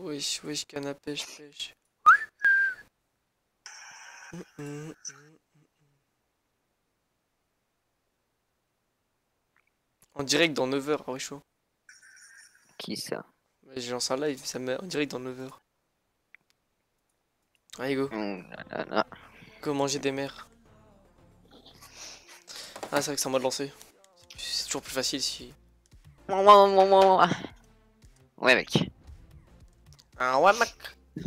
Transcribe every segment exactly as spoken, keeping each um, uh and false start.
Wesh, wesh, canne à pêche, pêche. En direct dans neuf heures, ah ouais, chaud. Qui ça? J'ai lancé un live, ça met en direct dans neuf heures. Allez, go. Mmh, là, là. Go manger des mers. Ah, c'est vrai que c'est en mode lancé. C'est toujours plus facile si. Ouais, mec. Ah ouais, mec.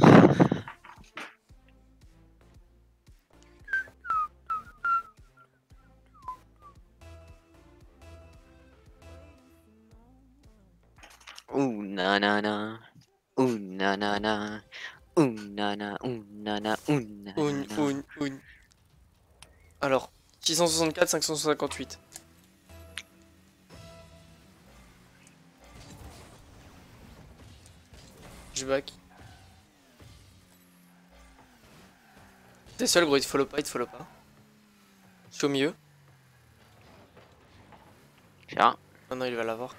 Ouh nanana. Ouh nanana. Ouh nana. Ouh nana. Ouh nana. Oun, oun, oun. Alors, six cent soixante-quatre, cinq cent cinquante-huit. Je back. T'es seul, gros, il te follow pas, il te follow pas. Je suis au milieu. Tiens. Oh non, il va l'avoir.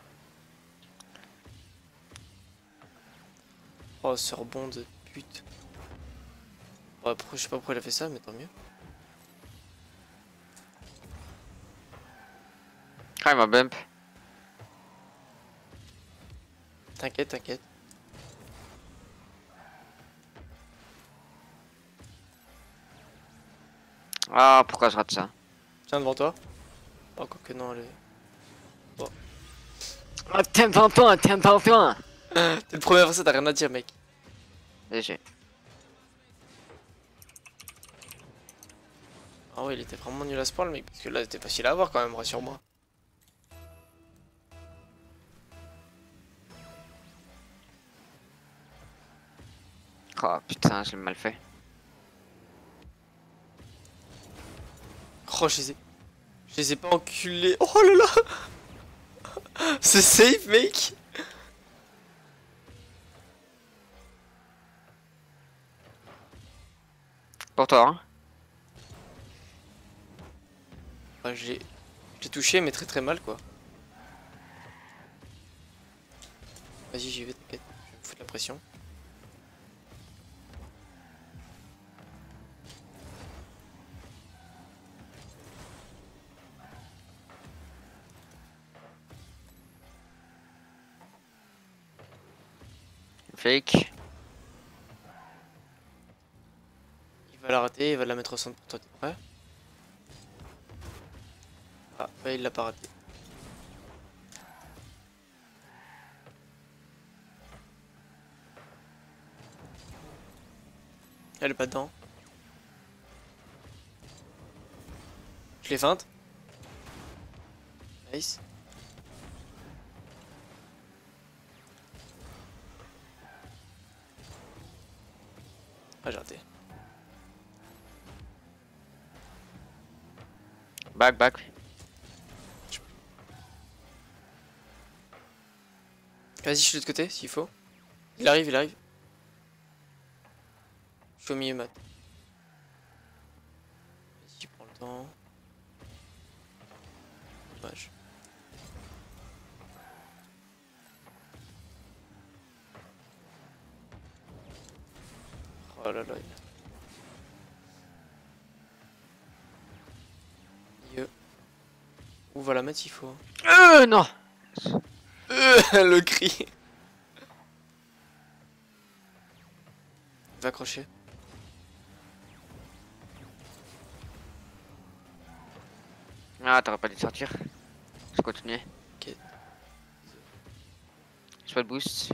Oh, ce rebond de pute. Bon, après, je sais pas pourquoi il a fait ça, mais tant mieux. Ah, il m'a bump. T'inquiète, t'inquiète. Ah, pourquoi je rate ça? Tiens devant toi. Oh, quoi que non, elle est... Bon. Ah, tiens devant toi, tiens devant toi. T'es le premier à faire ça, t'as rien à dire, mec. Léger. Ah ouais, il était vraiment nul à ce point, le mec, parce que là, c'était facile à avoir quand même, rassure-moi. Oh putain, j'ai mal fait. Oh, je les ai... Je les ai pas enculés. Oh là là. C'est safe, mec. Pour toi, hein? Ah, j'ai... J'ai touché, mais très très mal, quoi. Vas-y, j'y vais, t'inquiète. Je vais me foutre la pression. Fake. Il va la rater, il va la mettre au centre pour toi, t'es prêt? Ah, bah il l'a pas raté. Elle est pas dedans. Je l'ai feinte. Nice. Ah, j'ai raté. Back, back. Vas-y, je suis de l'autre côté, s'il faut. Il arrive, il arrive. Je suis au milieu, Matt. Vas-y, prends le temps. Dommage. Oh là là. Il... Où va la mettre, il faut. Euh, non. Euh, le cri. Il va accrocher. Ah, t'aurais pas dû sortir. Je continue. Ok. J'ai pas de boost.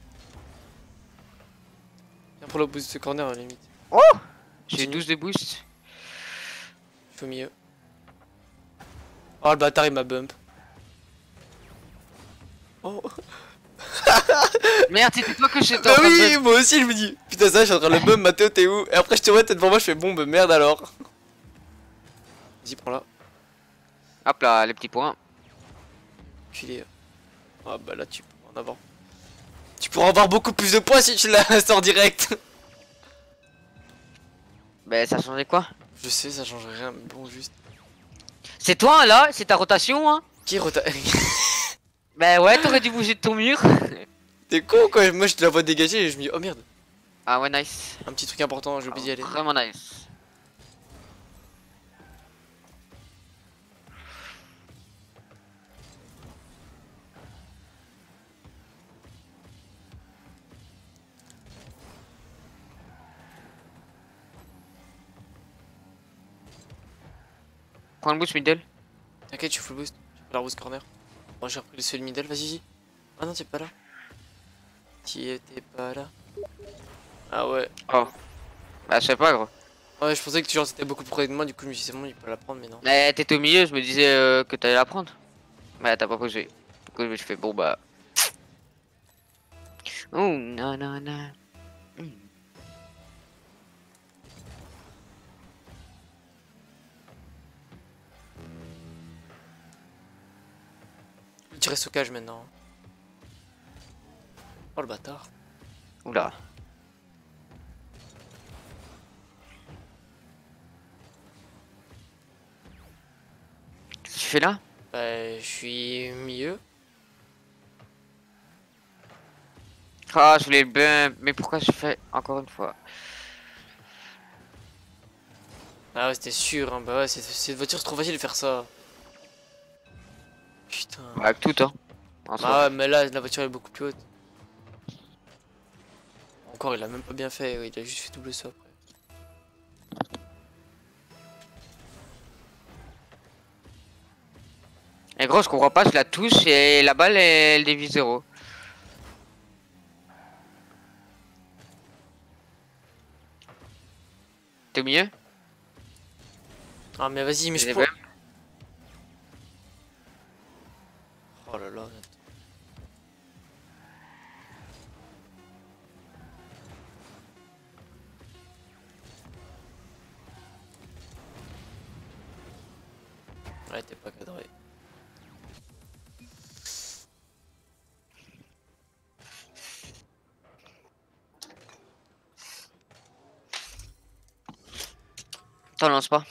Viens pour le boost de corner à la limite. Oh! J'ai Continue. douze de boost. Je suis au milieu. Oh le bâtard, il m'a bump. Oh. Merde, c'était toi que j'étais Bah en train oui, de... moi aussi je me dis. Putain, ça, je suis en train de le bump, Mathéo, t'es où? Et après, je te vois, t'es devant moi, je fais bon, bah merde alors. Vas-y, prends-la. Hop là, les petits points. Culé. Ah bah là, tu pourras en avoir. Tu pourras avoir beaucoup plus de points si tu la sors direct. Bah, ça changeait quoi? Je sais, ça change rien, mais bon, juste. C'est toi là? C'est ta rotation, hein? Qui rota... Bah ouais, t'aurais dû bouger de ton mur. T'es con quoi, moi je te la vois dégager et je me dis oh merde. Ah ouais, nice. Un petit truc important, j'ai oublié d'y aller. Vraiment nice. Prends le boost middle. T'inquiète, je suis full boost. J'ai pris la boost corner. Moi j'ai repris le seul middle, vas-y, vas-y. Ah non, t'es pas là. T'y étais pas là. Ah ouais. Oh. Bah, je sais pas, gros. Ouais, je pensais que tu genre c'était beaucoup plus près de moi, du coup je me suis dit c'est bon, il peut la prendre, mais non. Mais t'étais au milieu, je me disais euh, que t'allais la prendre. Mais t'as pas bougé. Du coup, je fais bon bah. Oh, non, non, non. Hmm. Tu restes au cage maintenant. Oh le bâtard. Oula. Qu'est-ce que tu fais là? Bah, je suis mieux. Ah, je voulais le bump, mais pourquoi je fais encore une fois? Ah ouais, c'était sûr, hein. Bah ouais, cette voiture c'est trop facile de faire ça. Putain. Bah, avec tout, hein. En soi. Ah ouais, mais là la voiture est beaucoup plus haute. Encore, il a même pas bien fait, ouais, il a juste fait double saut après. Et gros, je comprends pas, je la touche et la balle elle, elle dévie zéro. T'es au milieu? Ah mais vas-y, mais je J'ai peux. même- Oh là là. Ouais, t'es pas cadré. T'en lances pas.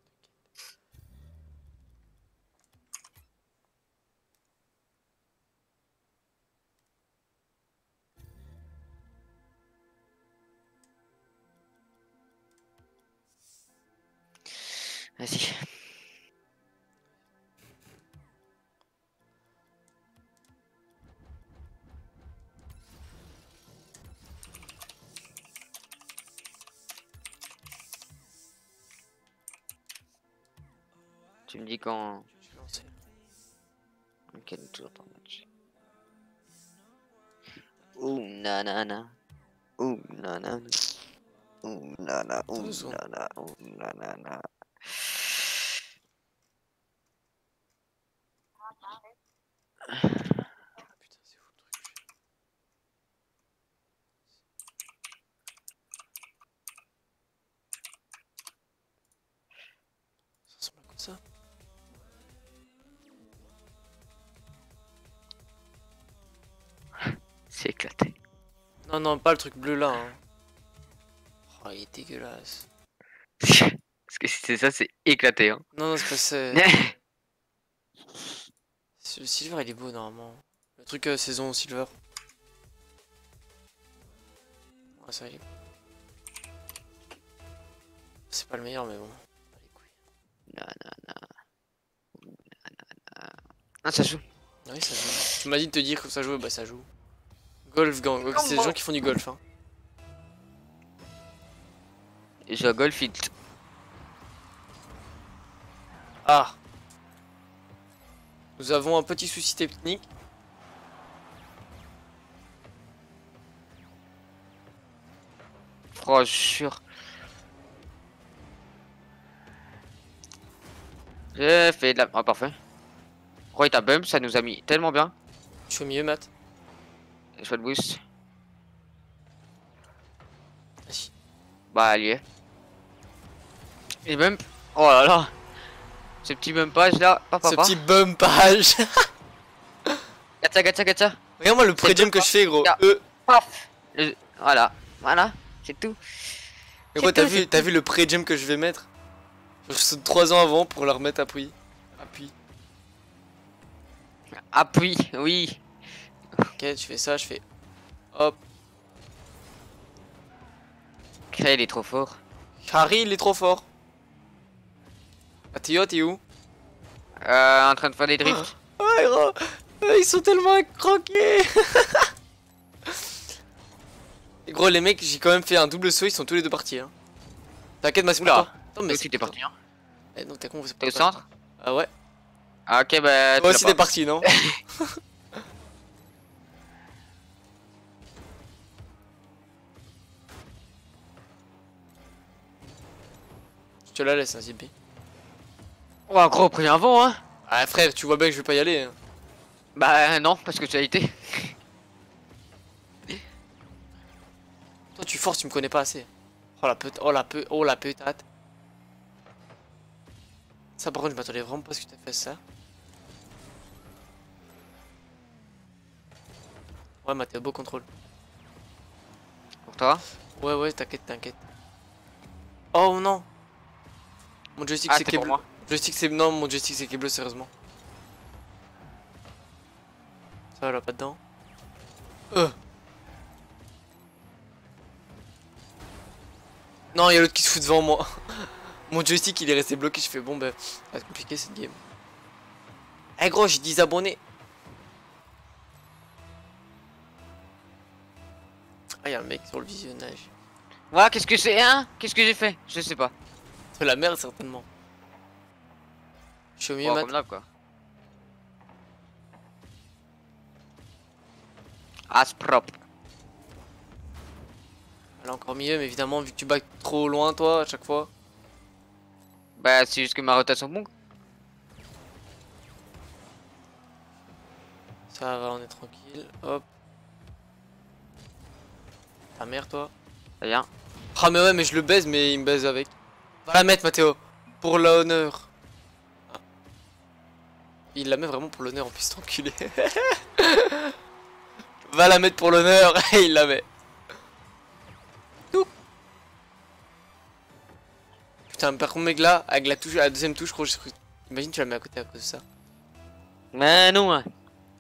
Vas-y. Tu me dis quand. Je vais lancer. Ok, toujours ton match. Ouh, nanana. Ouh, nanana. Ouh, nanana. Ouh, Deux secondes. nanana. Ouh, nanana. Putain, c'est fou le truc. Ça ressemble à quoi ça? C'est éclaté. Non, non, pas le truc bleu là. Hein. Oh, il est dégueulasse. Parce que si c'est ça, c'est éclaté. Hein. Non, non, c'est pas ça. Le silver il est beau normalement. Le truc euh, saison silver. Ouais, ça il est beau. C'est pas le meilleur, mais bon. Allez, couilles. Nanana. Ah, ça joue. Oui, ça joue. Tu m'as dit de te dire que ça joue, bah ça joue. Golf gang, ok, c'est des gens qui font du golf. Hein. Je joue à golf it. Ah! Nous avons un petit souci technique. Oh, jure. J'ai fait de la. Ah, parfait. Oh, il t'a bump, ça nous a mis tellement bien. Je suis au milieu, Matt. Je fais le boost. Vas-y. Bah, allié. Et bump. Oh là là. Ce petit bumpage là. Papa, Ce papa. petit bumpage. Gacha, gacha, gacha. Regarde-moi le pré-jump que je fais, gros. Regarde. Euh. Paf. Le- Voilà. Voilà. C'est tout. Mais gros, C'est t'as tout, vu, c'est t'as vu le pré-jump que je vais mettre? Je saute trois ans avant pour la remettre appui. Appui. Appui, oui. Ok, tu fais ça, je fais. Hop. Cré, il est trop fort. Harry, il est trop fort. Ah, Théo, t'es où? Euh, en train de faire des drifts. Ouais, gros. Euh, Ils sont tellement croqués. Et gros, les mecs, j'ai quand même fait un double saut, ils sont tous les deux partis. Hein. T'inquiète, ma Oula. Attends, mais Toi aussi t'es parti, hein. Eh, non, t'es con, c'est T'es pas au centre? Ah ouais. Ah, ok, bah. Toi tu aussi, l'as t'es pas. parti, non? Je te la laisse, hein, Zippy. Oh, gros, pris un vent, hein. Ah, frère, tu vois bien que je vais pas y aller. Hein. Bah, non, parce que tu as été. Toi, tu forces, tu me connais pas assez. Oh la peut oh la peu, oh la peut-être. Ça, par contre, je m'attendais vraiment pas à ce que tu aies fait ça. Ouais, Mathéo, beau contrôle. Pour toi? Ouais, ouais, t'inquiète, t'inquiète. Oh non! Mon joystick Ah, c'est c'est qui pour bleu. moi. Joystick c'est. Non, mon joystick c'est qui bleu, sérieusement. Ça va là, pas dedans. Euh. Non, il y a l'autre qui se fout devant moi. Mon joystick il est resté bloqué. Je fais bon, bah, ça va être compliqué cette game. Eh hey, gros, j'ai dix abonnés. Ah, y'a un mec sur le visionnage. Ouais, qu'est-ce que c'est, hein? Qu'est-ce que j'ai fait? Je sais pas. C'est la merde, certainement. Je suis au milieu, Oh, Matt. comme là, quoi. Ah, c'est propre. Elle est encore mieux, mais évidemment, vu que tu back trop loin, toi, à chaque fois. Bah, c'est juste que ma rotation bon. Ça va, on est tranquille. Hop. Ta mère, toi. Rien. Ah, mais ouais, mais je le baise, mais il me baise avec. Va la mettre, Mathéo. Pour l'honneur. Ah. Il la met vraiment pour l'honneur en plus, cet enculé. Va la mettre pour l'honneur. Et il la met. Tout. Putain, par contre, mec, là, avec la touche, la deuxième touche, gros, j'ai cru. Imagine, tu la mets à côté à cause de ça. Mais non, hein.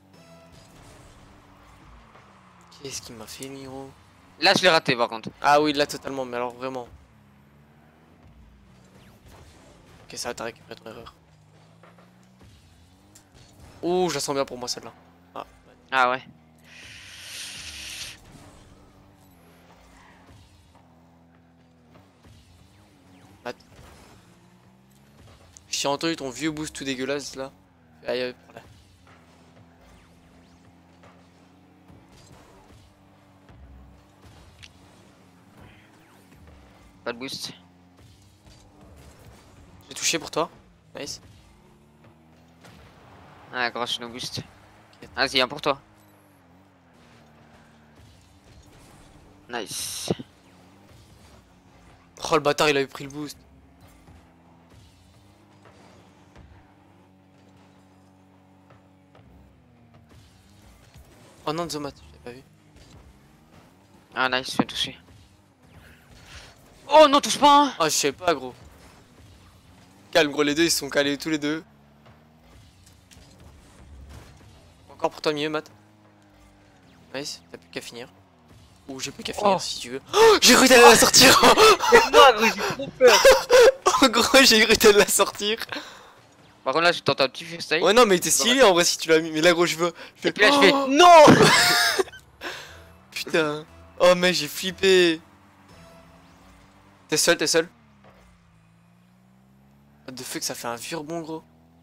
Qu'est-ce qu'il m'a fait, Miro? Là, je l'ai raté, par contre. Ah oui, là, totalement, mais alors vraiment. Ok, ça va, t'as récupéré ton erreur. Ouh, je la sens bien pour moi, celle-là. Ah, ouais. Ah ouais. Attends. J'ai entendu ton vieux boost tout dégueulasse, là. Aïe, aïe, voilà. Pas de boost. J'ai touché pour toi. Nice. Ah, grâce no boost. Vas-y, un pour toi. Nice. Oh, le bâtard, il avait pris le boost. Oh non, Zomat, je l'ai pas vu. Ah, nice, je viens de toucher. Oh non, touche pas, hein. Ah, je sais pas, gros. Calme, gros, les deux, ils sont calés tous les deux. Encore pour toi, mieux, Matt. Nice, t'as plus qu'à finir. Ou j'ai plus qu'à finir Oh. si tu veux. Oh, j'ai cru t'allais la sortir. Moi, gros, j'ai trop peur. Oh, gros, j'ai cru t'allais la sortir. Par contre, là, je tente un petit freestyle. Ouais, non, mais il était stylé en vrai si tu l'as mis. Mais là, gros, je veux. Je fais... Et puis là, je fais Oh, non. putain. Oh, mec, j'ai flippé. T'es seul, t'es seul. What the fuck, ça fait un vieux rebond, gros.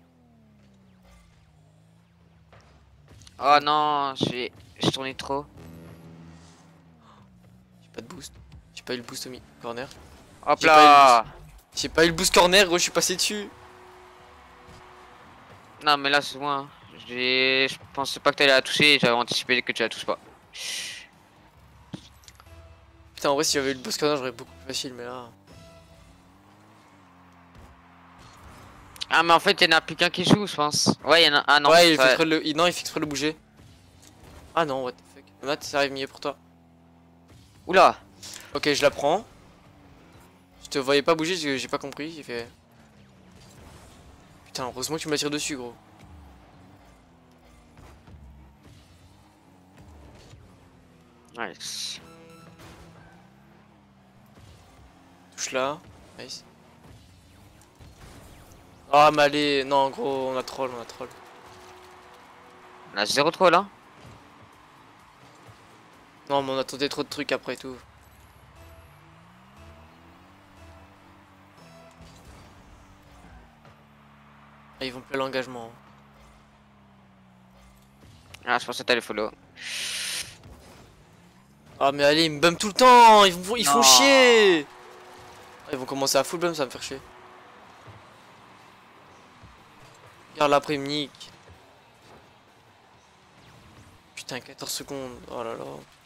Oh non, j'ai j'ai tourné trop. J'ai pas de boost. J'ai pas eu le boost au mi corner. Hop J'ai pas là. J'ai pas eu le boost corner, gros, je suis passé dessus. Non, mais là, c'est moi. hein. J'ai, je pensais pas que t'allais la toucher et j'avais anticipé que tu la touches pas. Putain, en vrai, si j'avais eu le boost corner, j'aurais beaucoup plus facile, mais là. Ah, mais en fait, il y en a plus qu'un qui joue, je pense. Ouais, il y en a un. Ah, non, ouais, il ça- fait exprès de le... il- non, il fait exprès de le bouger. Ah non, what the fuck. Matt, ça arrive mieux pour toi. Oula. Ok, je la prends. Je te voyais pas bouger, j'ai j'ai pas compris. J'ai fait. Putain, heureusement que tu m'attires dessus, gros. Nice. Touche là. Nice. Ah, mais allez, non, gros, on a troll, on a troll. On a zéro trop là. Non, mais on attendait trop de trucs après et tout. Ah, ils vont plus à l'engagement. Ah, je pensais que t'allais follow. Ah, mais allez, ils me bum tout le temps. Ils, vont, ils font Non. chier. Ah, ils vont commencer à full bum, ça va me faire chier. Regarde là, après, ils me nique. Putain, quatorze secondes. Oh là là.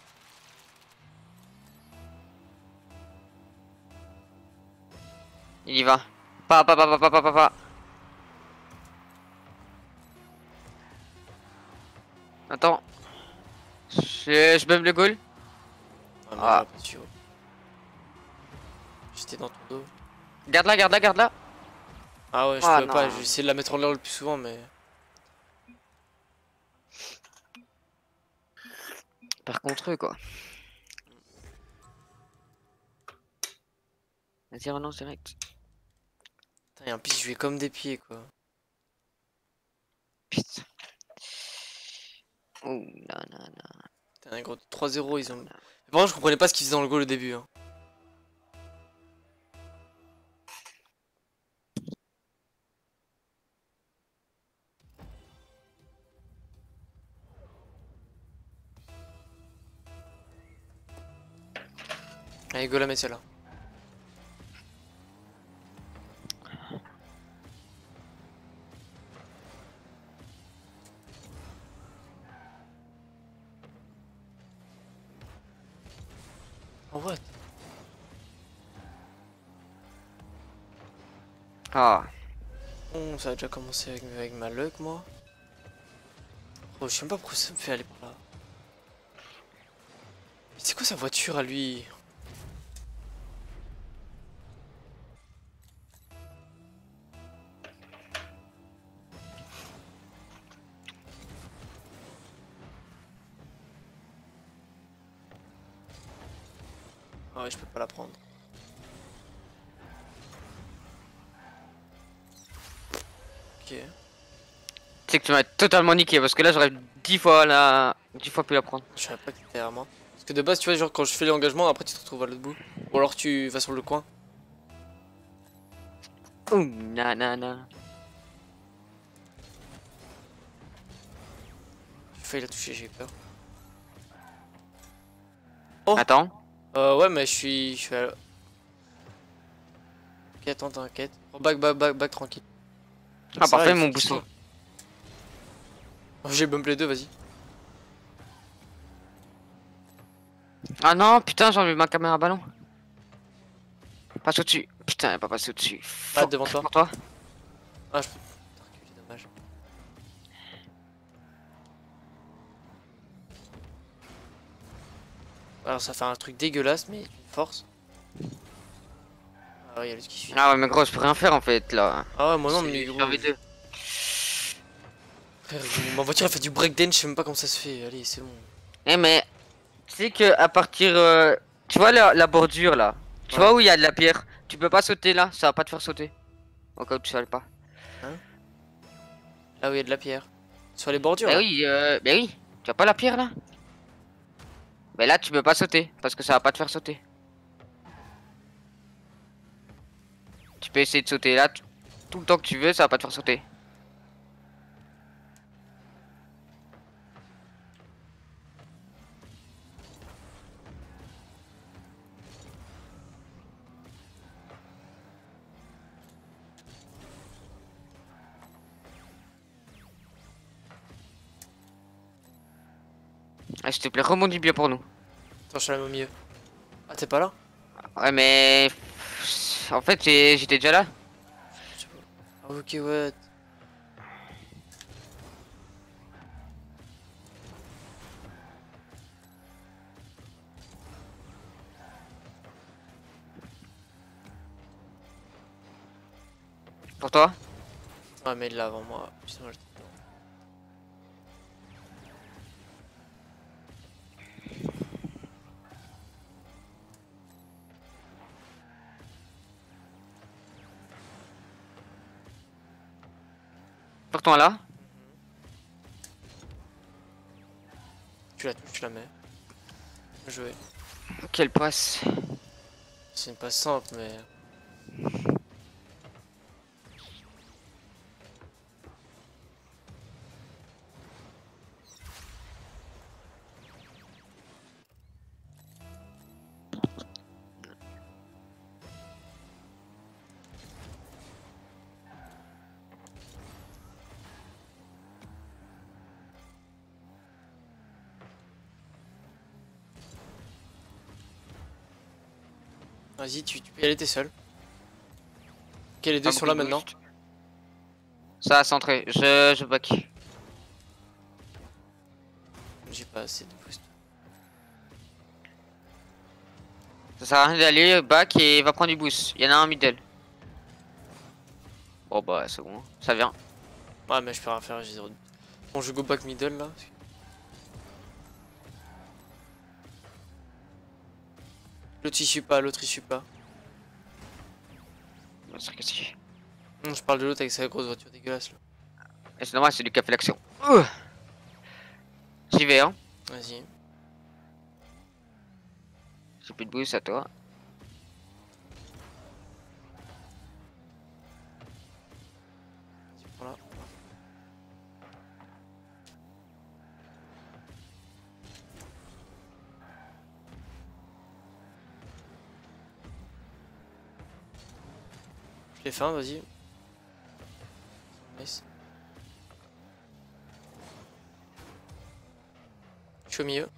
Il y va. Pas, pas, pas, pas, pas, pas, pas, pas. Attends. Je, je bum le goal. Ah, mais Ah. j'aurais pas su, ouais. J'étais dans ton dos. Garde là, garde là, garde là. Ah ouais, je Ah, pouvais pas. non. J'ai essayé de la mettre en l'air le plus souvent, mais. Par contre eux quoi. Vas-y, relance direct. Putain, et en plus, je vais comme des pieds, quoi. Putain. Oh là là là. Putain, un gros trois zéro, ils ont. Par contre, je comprenais pas ce qu'ils faisaient dans le goal au début. Hein. Allez, go la mettre celle-là. Oh, what? Ah. Oh, ça a déjà commencé avec, avec ma luck, moi. Oh, je sais même pas pourquoi ça me fait aller par là. C'est quoi sa voiture à lui? Ah ouais, je peux pas la prendre. Ok. Tu sais que tu m'as totalement niqué parce que là j'aurais dix fois la. dix fois pu la prendre. Je savais pas que t'étais derrière moi. Parce que de base, tu vois, genre quand je fais l'engagement, après tu te retrouves à l'autre bout. Ou alors tu vas sur le coin. Ouh, nanana. J'ai failli la toucher, j'ai eu peur. Oh! Attends. Euh, ouais, mais je suis. Je suis à... Ok, attends, t'inquiète. Oh, back, back, back, back, tranquille. Ah, Ça va, parfait, il mon faut booster. qu'il soit. Oh, j'ai bump les deux, vas-y. Ah non, putain, j'ai enlevé ma caméra ballon. Passe au-dessus. Putain, elle est pas passé au-dessus. Ah, devant toi. Pour toi. Ah, je peux. T'as reculé, dommage. Alors, ça fait un truc dégueulasse, mais une force. Ah, ouais, y'a lui qui suit. Ah ouais, mais gros, je peux rien faire en fait là. Ah, ouais, moi non, C'est mais gros. sur V deux. Frère, ma voiture elle fait du breakdance, je sais même pas comment ça se fait. Allez, c'est bon. Eh, mais tu sais que à partir. euh, Tu vois la, la bordure là. Tu Ouais. vois où il y a de la pierre. Tu peux pas sauter là, ça va pas te faire sauter. Au cas où tu savais pas. Là où il y a de la pierre. Sur les bordures Bah là. oui, euh, bah oui. Tu as pas la pierre là. Mais là tu peux pas sauter parce que ça va pas te faire sauter. Tu peux essayer de sauter là t- tout le temps que tu veux, ça va pas te faire sauter. Ah, s'il te plaît, rebondis bien pour nous. Attends, je suis là au milieu. Ah, t'es pas là? Ouais, mais en fait j'ai- j'étais déjà là. Je sais pas. Ah, ok, ouais. Pour toi. Ah, mais il est là avant moi. Putain, moi, je- sur toi là. Tu la touches, tu la mets. Bien joué. Quelle passe. C'est une passe simple, mais. Vas-y, tu, tu peux y aller, t'es seul. Ok, les deux Pas sont beaucoup là de maintenant. boost. Ça a centré. Je, je back. J'ai pas assez de boost. Ça sert à rien d'aller back et va prendre du boost. Il y en a un middle. Bon bah c'est bon. Ça vient. Ouais, mais je peux rien faire, j'ai zéro. Bon, je go back middle là. L'autre il suit pas, l'autre il suit pas. C'est cassé. Non, je parle de l'autre avec sa grosse voiture dégueulasse là. Et c'est normal, c'est lui qui a fait l'action. Ouh. J'y vais hein. Vas-y. J'ai plus de boost à toi. Tu prends là. Je l'ai fait un, vas-y. Nice. Je suis au milieu.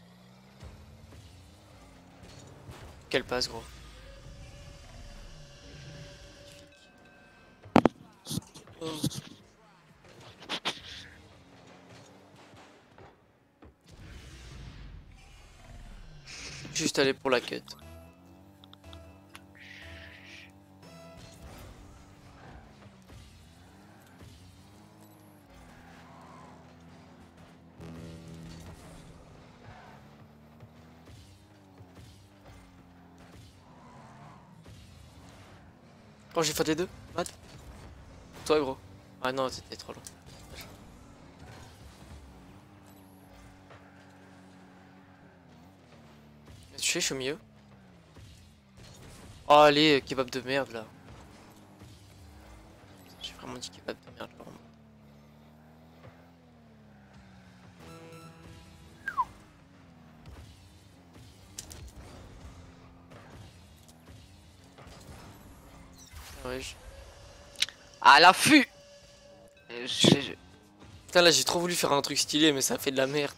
Quelle passe, gros. Oh. Juste aller pour la cut. Oh, j'ai fait les deux, Matt. Toi, gros. Ah non, t'étais trop loin. Tu sais, je suis au milieu. Oh, allez, kebab de merde là. J'ai vraiment dit kebab de merde là. Ouais, je... À l'affût. Je- je- Putain, là j'ai trop voulu faire un truc stylé, mais ça fait de la merde.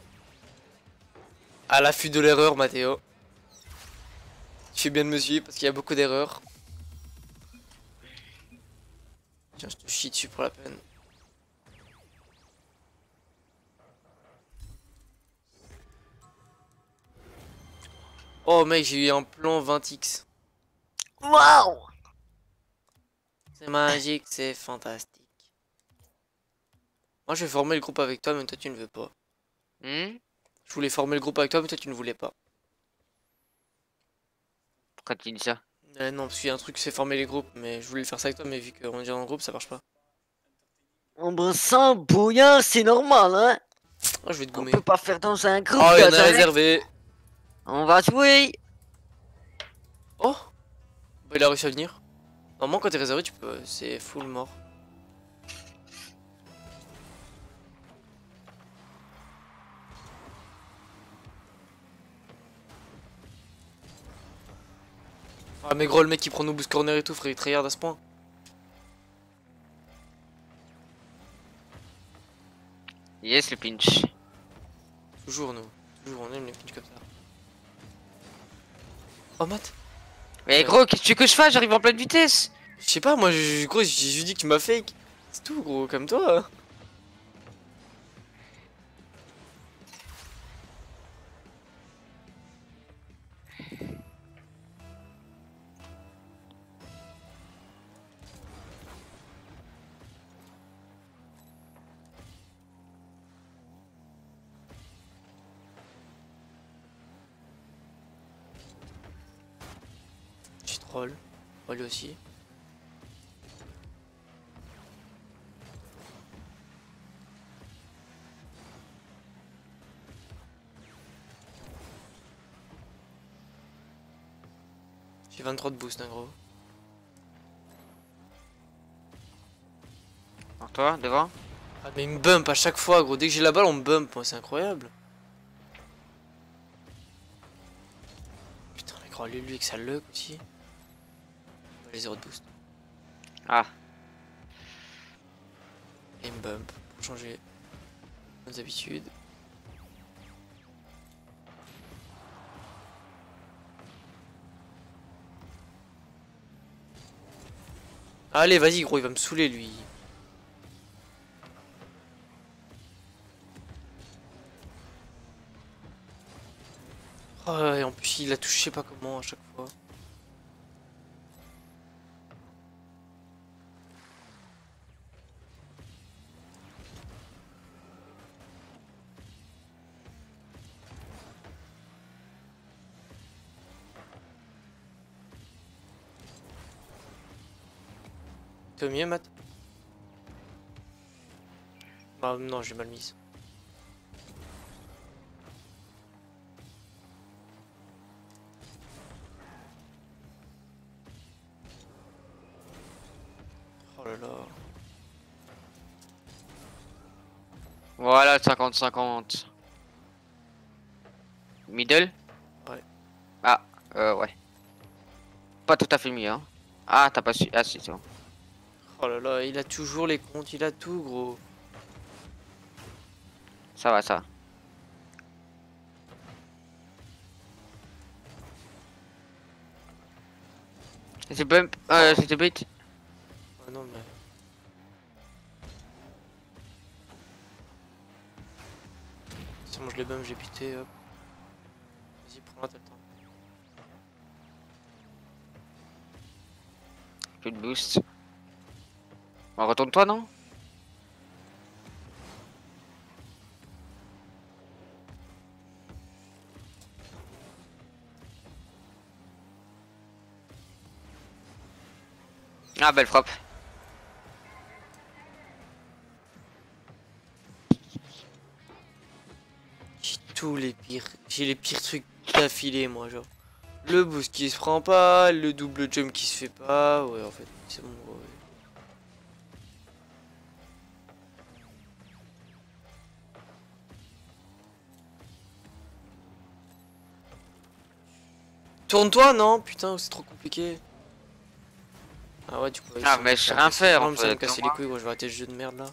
À l'affût de l'erreur, Mathéo. Tu fais bien de me suivre parce qu'il y a beaucoup d'erreurs. Tiens, je te chie dessus pour la peine. Oh mec, j'ai eu un plan vingt X. Waouh. C'est magique, c'est fantastique. Moi je vais former le groupe avec toi, mais toi tu ne veux pas. Hmm. Je voulais former le groupe avec toi, mais toi tu ne voulais pas. Pourquoi tu dis ça? Eh non, parce qu'il y a un truc, c'est former les groupes, mais je voulais faire ça avec toi, mais vu qu'on est déjà dans le groupe, ça marche pas. On me sent bouillant, c'est normal hein. Oh, je vais te On gommer. peut pas faire dans un groupe. Oh, il y en a direct. réservé. On va jouer. Oh, bah, il a réussi à venir. Normalement, quand t'es réservé, tu peux. C'est full mort. Ah, mais gros, le mec qui prend nos boost corner et tout, frère, il tryhard à ce point. Yes le pinch. Toujours, nous. Toujours, on aime les pinch comme ça. Oh, Matt. Mais Ouais. gros, qu'est-ce que tu veux que je fasse? J'arrive en pleine vitesse. Je sais pas, moi, je, gros, j'ai juste dit que tu m'as fake. C'est tout, gros, comme toi. Je troll. Oh, lui aussi. J'ai vingt-trois de boost, hein, gros. Alors toi, devant. Ah, mais il me bump à chaque fois, gros. Dès que j'ai la balle, on me bump. Moi, c'est incroyable. Putain, mais gros, lui, lui, avec sa luck aussi. J'ai zéro de boost. Ah. Et il me bump pour changer nos habitudes. Allez, vas-y, gros, il va me saouler, lui. Oh, et en plus, il a touché, je sais pas comment à chaque fois. T'es au mieux, Matt? Bah, non, j'ai mal mise. Oh là là. Voilà, cinquante cinquante. Middle? Ouais. Ah, euh, ouais. Pas tout à fait mis, hein. Ah, t'as pas su. Ah, si, c'est bon. Oh là là, il a toujours les comptes, il a tout, gros. Ça va, ça va. C'était bump. Euh, c'était bait. Oh non, mais. Si moi je les bump, j'ai pité, hop. Vas-y, prends-la, t'as le temps. Plus de boost. Bon, retourne-toi, non? Ah, belle frappe. J'ai tous les pires. J'ai les pires trucs d'affilée, moi, genre. Le boost qui se prend pas, le double jump qui se fait pas. Ouais, en fait, c'est bon, gros. Ouais. Tourne-toi, non? Putain, c'est trop compliqué. Ah ouais, du coup, Ah, mais je sais rien faire, en Ça va me fait. casser les couilles, gros. Je vais arrêter ce jeu de merde là.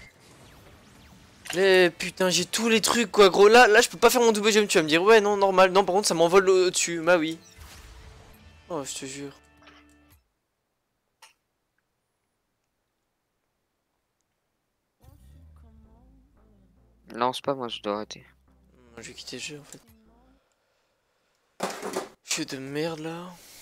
Mais putain, j'ai tous les trucs quoi, gros. Là, là, je peux pas faire mon double jump. Tu vas me dire, ouais, non, normal. Non, par contre, ça m'envole au-dessus. Bah oui. Oh, je te jure. Non, c'est pas moi, je dois arrêter. Je vais quitter le jeu en fait. Jeu de merde là.